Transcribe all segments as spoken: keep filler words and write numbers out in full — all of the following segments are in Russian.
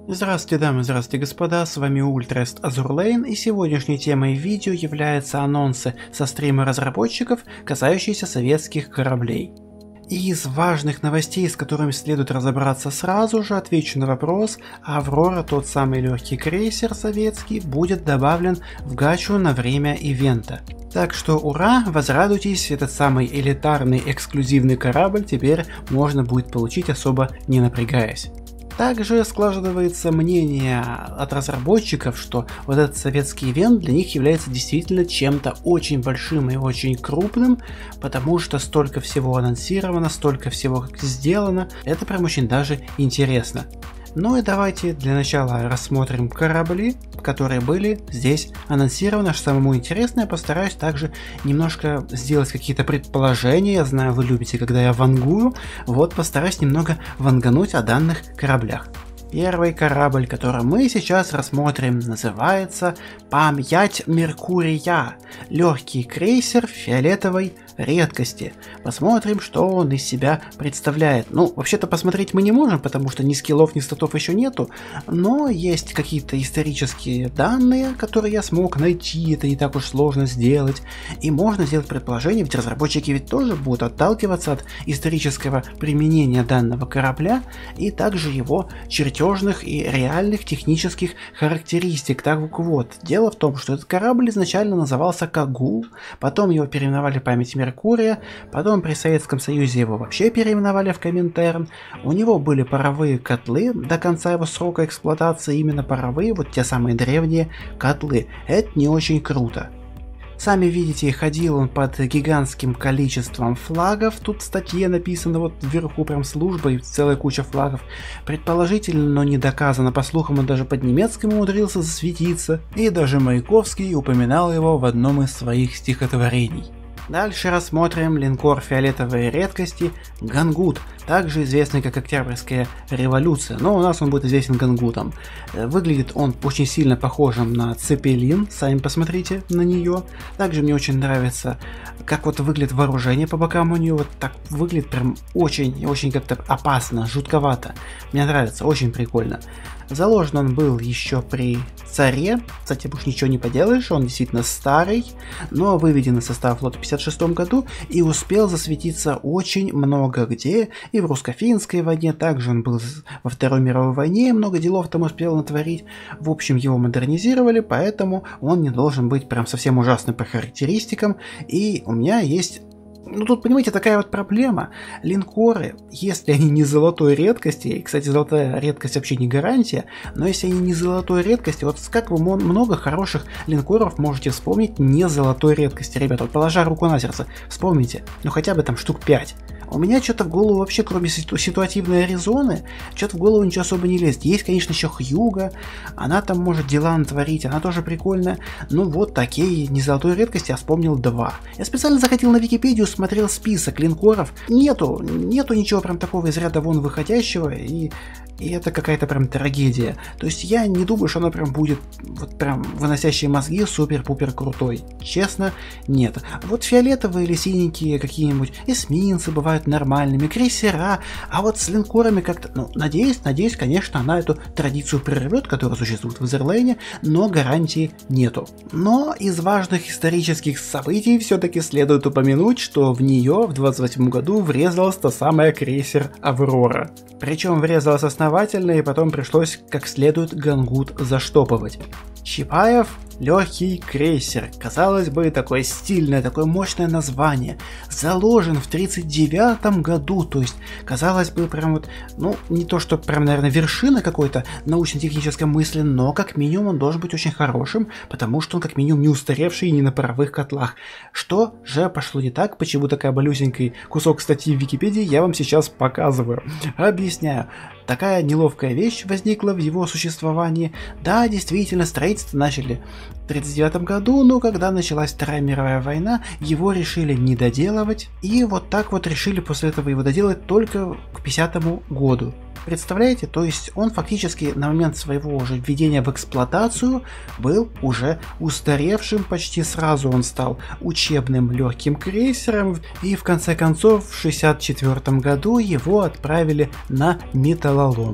Здравствуйте, дамы, здравствуйте, господа, с вами Ультраст Азурлейн, и сегодняшней темой видео являются анонсы со стрима разработчиков, касающиеся советских кораблей. И из важных новостей, с которыми следует разобраться сразу же, отвечу на вопрос: Аврора, тот самый легкий крейсер советский, будет добавлен в гачу на время ивента. Так что ура, возрадуйтесь, этот самый элитарный эксклюзивный корабль теперь можно будет получить, особо не напрягаясь. Также складывается мнение от разработчиков, что вот этот советский ивент для них является действительно чем-то очень большим и очень крупным, потому что столько всего анонсировано, столько всего сделано, это прям очень даже интересно. Ну и давайте для начала рассмотрим корабли, которые были здесь анонсированы. Что самому интересное, постараюсь также немножко сделать какие-то предположения. Я знаю, вы любите, когда я вангую. Вот постараюсь немного вангануть о данных кораблях. Первый корабль, который мы сейчас рассмотрим, называется «Память Меркурия». Легкий крейсер фиолетовой редкости. Посмотрим, что он из себя представляет. Ну, вообще-то посмотреть мы не можем, потому что ни скиллов, ни статов еще нету, но есть какие-то исторические данные, которые я смог найти, это не так уж сложно сделать, и можно сделать предположение, ведь разработчики ведь тоже будут отталкиваться от исторического применения данного корабля и также его чертежных и реальных технических характеристик. Так вот, дело в том, что этот корабль изначально назывался Кагул, потом его переименовали «Память Меркурия», потом при Советском Союзе его вообще переименовали в Коминтерн. У него были паровые котлы до конца его срока эксплуатации, именно паровые, вот те самые древние котлы. Это не очень круто. Сами видите, ходил он под гигантским количеством флагов, тут в статье написано вот вверху прям служба и целая куча флагов. Предположительно, но не доказано, по слухам он даже под немецким умудрился засветиться, и даже Маяковский упоминал его в одном из своих стихотворений. Дальше рассмотрим линкор фиолетовой редкости Гангут, также известный как Октябрьская революция, но у нас он будет известен Гангутом. Выглядит он очень сильно похожим на Цепелин, сами посмотрите на нее. Также мне очень нравится, как вот выглядит вооружение по бокам у нее, вот так выглядит прям очень-очень как-то опасно, жутковато. Мне нравится, очень прикольно. Заложен он был еще при царе, кстати, уж ничего не поделаешь, он действительно старый, но выведен из состава флота в пятьдесят шестом году и успел засветиться очень много где, и в русско-финской войне, также он был во Второй мировой войне, много делов там успел натворить. В общем, его модернизировали, поэтому он не должен быть прям совсем ужасным по характеристикам, и у меня есть... Ну тут, понимаете, такая вот проблема. Линкоры, если они не золотой редкости, и, кстати, золотая редкость вообще не гарантия, но если они не золотой редкости, вот как вы много хороших линкоров можете вспомнить не золотой редкости, ребята, вот положа руку на сердце, вспомните, ну хотя бы там штук пять. У меня что-то в голову вообще, кроме ситу- ситуативной Аризоны, что-то в голову ничего особо не лезет. Есть, конечно, еще Хьюга, она там может дела натворить, она тоже прикольная. Ну вот такие не золотой редкости, я вспомнил два. Я специально заходил на Википедию, смотрел список линкоров. Нету, нету ничего прям такого из ряда вон выходящего, и... И это какая-то прям трагедия. То есть я не думаю, что она прям будет вот прям выносящие мозги супер-пупер крутой. Честно, нет. Вот фиолетовые или синенькие какие-нибудь эсминцы бывают нормальными, крейсера, а вот с линкорами как-то, ну, надеюсь, надеюсь, конечно, она эту традицию прервет, которая существует в Азерлейне, но гарантии нету. Но из важных исторических событий все-таки следует упомянуть, что в нее в двадцать восьмом году врезалась та самая крейсер Аврора. Причем врезалась основательно, и потом пришлось как следует Гангут заштопывать. Чапаев легкий крейсер, казалось бы, такое стильное, такое мощное название, заложен в тридцать девятом году, то есть, казалось бы, прям вот, ну, не то что прям, наверное, вершина какой-то научно-технической мысли, но как минимум он должен быть очень хорошим, потому что он как минимум не устаревший и не на паровых котлах. Что же пошло не так, почему такая малюсенький кусок статьи в Википедии, я вам сейчас показываю. Объясняю. Такая неловкая вещь возникла в его существовании. Да, действительно, строительство начали в тридцать девятом году, но когда началась Вторая мировая война, его решили не доделывать, и вот так вот решили после этого его доделать только к пятидесятому году. Представляете? То есть он фактически на момент своего уже введения в эксплуатацию был уже устаревшим, почти сразу он стал учебным легким крейсером, и в конце концов в шестьдесят четвёртом году его отправили на металлолом.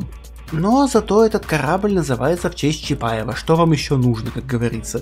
Но зато этот корабль называется в честь Чапаева, что вам еще нужно, как говорится.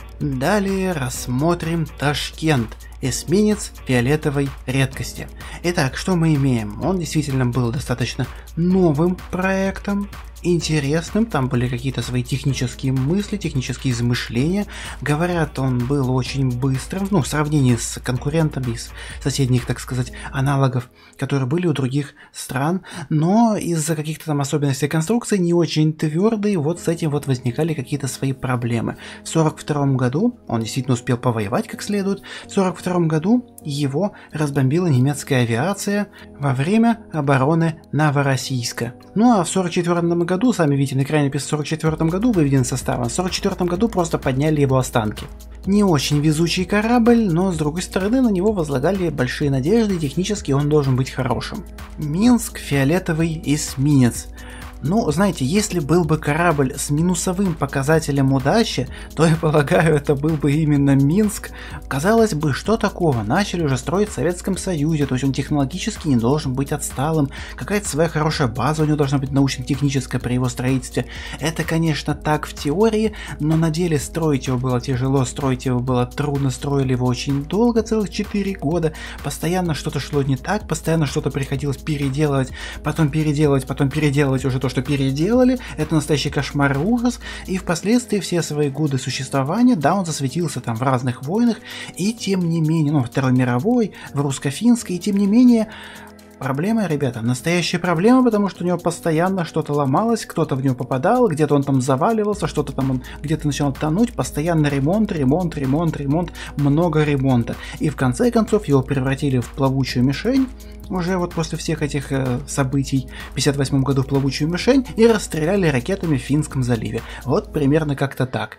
Далее рассмотрим Ташкент, эсминец фиолетовой редкости. Итак, что мы имеем? Он действительно был достаточно новым проектом, интересным, там были какие-то свои технические мысли, технические измышления. Говорят, он был очень быстрым, ну, в сравнении с конкурентами из соседних, так сказать, аналогов, которые были у других стран, но из-за каких-то там особенностей конструкции не очень твердый, вот с этим вот возникали какие-то свои проблемы. В сорок втором году он действительно успел повоевать как следует, в сорок втором году его разбомбила немецкая авиация во время обороны Новороссийска. Ну а в сорок четвёртом году, сами видите, на экране написано в сорок четвёртом году выведен состав, а в сорок четвёртом году просто подняли его останки. Не очень везучий корабль, но с другой стороны на него возлагали большие надежды, и технически он должен быть хорошим. Минск фиолетовый эсминец. Ну, знаете, если был бы корабль с минусовым показателем удачи, то, я полагаю, это был бы именно Минск. Казалось бы, что такого? Начали уже строить в Советском Союзе, то есть он технологически не должен быть отсталым, какая-то своя хорошая база у него должна быть научно-техническая при его строительстве. Это, конечно, так в теории, но на деле строить его было тяжело, строить его было трудно, строили его очень долго, целых четыре года, постоянно что-то шло не так, постоянно что-то приходилось переделывать, потом переделывать, потом переделывать уже то, что переделали, это настоящий кошмар и ужас, и впоследствии все свои годы существования, да, он засветился там в разных войнах, и тем не менее, ну, Второй мировой, в русско-финской, и тем не менее, проблема, ребята, настоящая проблема, потому что у него постоянно что-то ломалось, кто-то в него попадал, где-то он там заваливался, что-то там он где-то начинал тонуть, постоянно ремонт, ремонт, ремонт, ремонт, много ремонта, и в конце концов его превратили в плавучую мишень, уже вот после всех этих э, событий в пятьдесят восьмом году в плавучую мишень и расстреляли ракетами в Финском заливе. Вот примерно как-то так.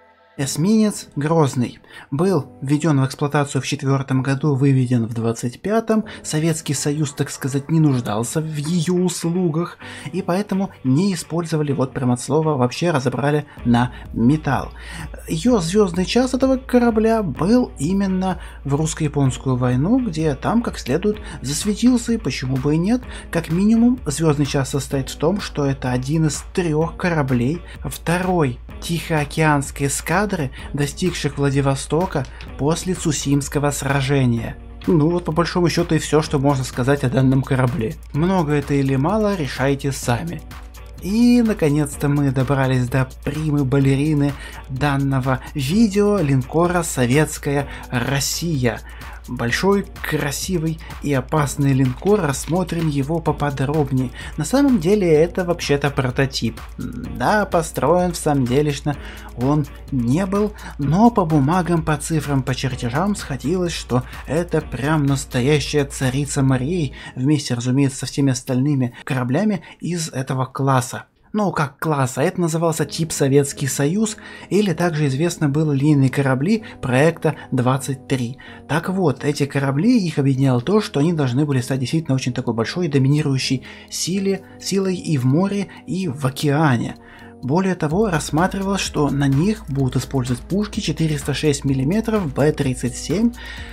Эсминец Грозный был введен в эксплуатацию в четвертом году, выведен в двадцать пятом. Советский Союз, так сказать, не нуждался в ее услугах, и поэтому не использовали, вот прям от слова, вообще разобрали на металл. Ее звездный час этого корабля был именно в русско-японскую войну, где там как следует засветился, и почему бы и нет. Как минимум, звездный час состоит в том, что это один из трех кораблей второй Тихоокеанской эскадры, достигших Владивостока после Цусимского сражения. Ну вот по большому счету и все, что можно сказать о данном корабле. Много это или мало, решайте сами. И наконец-то мы добрались до примы-балерины данного видео, линкора «Советская Россия». Большой, красивый и опасный линкор, рассмотрим его поподробнее. На самом деле это вообще-то прототип. Да, построен в самом делешно он не был, но по бумагам, по цифрам, по чертежам сходилось, что это прям настоящая царица морей, вместе, разумеется, со всеми остальными кораблями из этого класса. Ну, как класса, это назывался тип Советский Союз, или также известно было линейные корабли проекта двадцать три. Так вот, эти корабли, их объединяло то, что они должны были стать действительно очень такой большой доминирующей силе, силой и в море, и в океане. Более того, рассматривалось, что на них будут использовать пушки четыреста шесть миллиметров Б тридцать семь,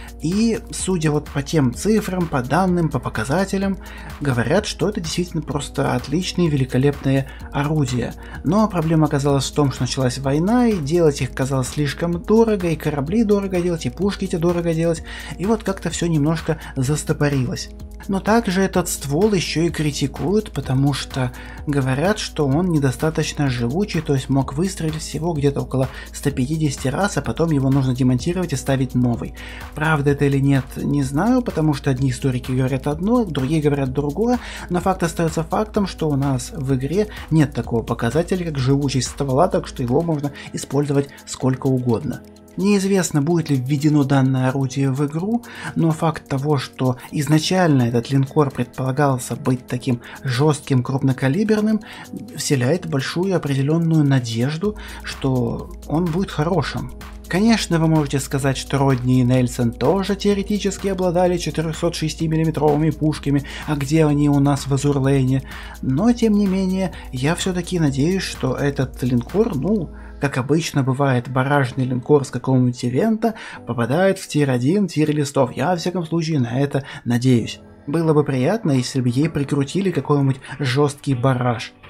и судя вот по тем цифрам, по данным, по показателям, говорят, что это действительно просто отличные, великолепные орудия. Но проблема оказалась в том, что началась война, и делать их казалось слишком дорого, и корабли дорого делать, и пушки эти дорого делать, и вот как-то все немножко застопорилось. Но также этот ствол еще и критикуют, потому что говорят, что он недостаточно живучий, то есть мог выстрелить всего где-то около ста пятидесяти раз, а потом его нужно демонтировать и ставить новый. Правда это или нет, не знаю, потому что одни историки говорят одно, другие говорят другое, но факт остается фактом, что у нас в игре нет такого показателя, как живучесть ствола, так что его можно использовать сколько угодно. Неизвестно, будет ли введено данное орудие в игру, но факт того, что изначально этот линкор предполагался быть таким жестким, крупнокалиберным, вселяет большую определенную надежду, что он будет хорошим. Конечно, вы можете сказать, что Родни и Нельсон тоже теоретически обладали четырехсот шести миллиметровыми пушками, а где они у нас в Азурлейне, но тем не менее, я все-таки надеюсь, что этот линкор, ну, как обычно бывает, баражный линкор с какого-нибудь ивента попадает в тир один, тир листов. Я, во всяком случае, на это надеюсь. Было бы приятно, если бы ей прикрутили какой-нибудь жесткий бараж.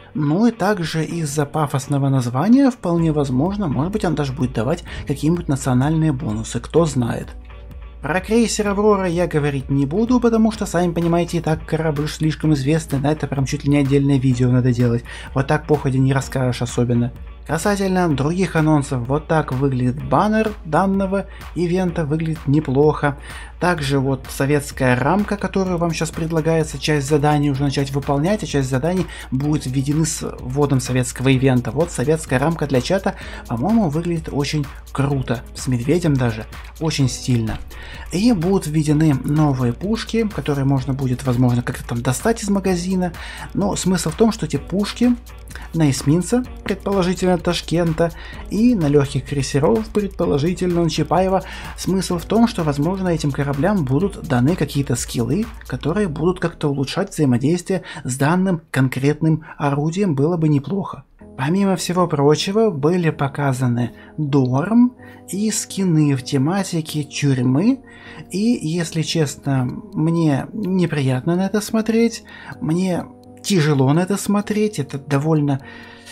Ну и также из-за пафосного названия вполне возможно, может быть, он даже будет давать какие-нибудь национальные бонусы, кто знает. Про крейсер Аврора я говорить не буду, потому что, сами понимаете, и так корабль слишком известный, на это прям чуть ли не отдельное видео надо делать. Вот так походе не расскажешь особенно. Касательно других анонсов, вот так выглядит баннер данного ивента, выглядит неплохо. Также вот советская рамка, которую вам сейчас предлагается, часть заданий уже начать выполнять, а часть заданий будет введены с вводом советского ивента. Вот советская рамка для чата, по-моему, выглядит очень круто, с медведем даже, очень стильно. И будут введены новые пушки, которые можно будет, возможно, как-то там достать из магазина. Но смысл в том, что эти пушки на эсминца, предположительно Ташкента, и на легких крейсеров, предположительно на Чапаева. Смысл в том, что, возможно, этим кораблям будут даны какие-то скиллы, которые будут как-то улучшать взаимодействие с данным конкретным орудием, было бы неплохо. Помимо всего прочего, были показаны Дорм и скины в тематике тюрьмы, и, если честно, мне неприятно на это смотреть, мне тяжело на это смотреть, это довольно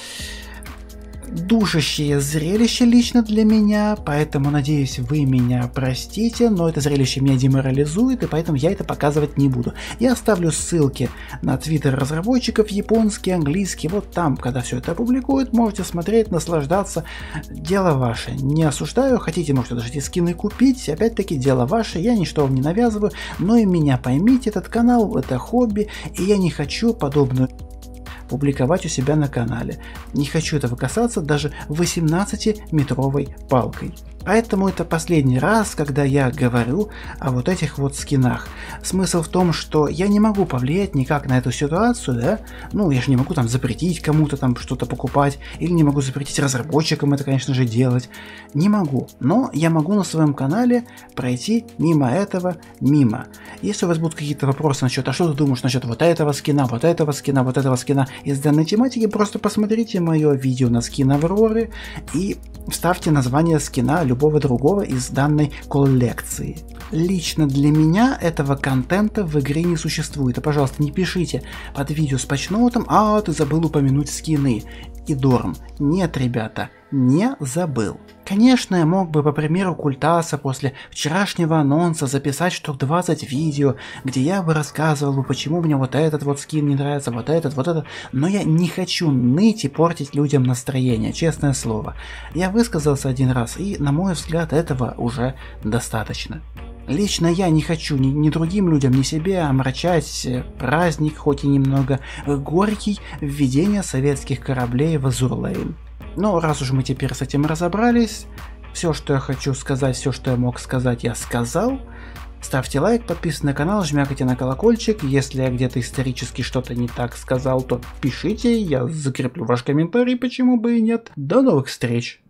душащее зрелище лично для меня, поэтому надеюсь, вы меня простите, но это зрелище меня деморализует, и поэтому я это показывать не буду. Я оставлю ссылки на твиттер разработчиков, японский, английский, вот там, когда все это опубликуют, можете смотреть, наслаждаться, дело ваше. Не осуждаю, хотите, можете даже эти скины купить, опять-таки, дело ваше, я ничто вам не навязываю, но и меня поймите, этот канал это хобби, и я не хочу подобную публиковать у себя на канале. Не хочу этого касаться даже восемнадцатиметровой палкой. Поэтому это последний раз, когда я говорю о вот этих вот скинах. Смысл в том, что я не могу повлиять никак на эту ситуацию, да? Ну, я же не могу там запретить кому-то там что-то покупать, или не могу запретить разработчикам это, конечно же, делать. Не могу. Но я могу на своем канале пройти мимо этого, мимо. Если у вас будут какие-то вопросы насчет, а что ты думаешь насчет вот этого скина, вот этого скина, вот этого скина из данной тематики, просто посмотрите мое видео на скин Авроры и вставьте название скина любого другого из данной коллекции. Лично для меня этого контента в игре не существует. И, пожалуйста, не пишите под видео с патчноутом: «А, ты забыл упомянуть скины и Дорм». Нет, ребята, не забыл. Конечно, я мог бы, по примеру Культаса, после вчерашнего анонса записать штук двадцать видео, где я бы рассказывал, почему мне вот этот вот скин не нравится, вот этот, вот этот, но я не хочу ныть и портить людям настроение, честное слово. Я высказался один раз, и, на мой взгляд, этого уже достаточно. Лично я не хочу ни, ни другим людям, ни себе омрачать праздник, хоть и немного горький, введения советских кораблей в Азурлейн. Но раз уж мы теперь с этим разобрались, все, что я хочу сказать, все, что я мог сказать, я сказал. Ставьте лайк, подписывайтесь на канал, жмякайте на колокольчик. Если я где-то исторически что-то не так сказал, то пишите, я закреплю ваш комментарий, почему бы и нет. До новых встреч!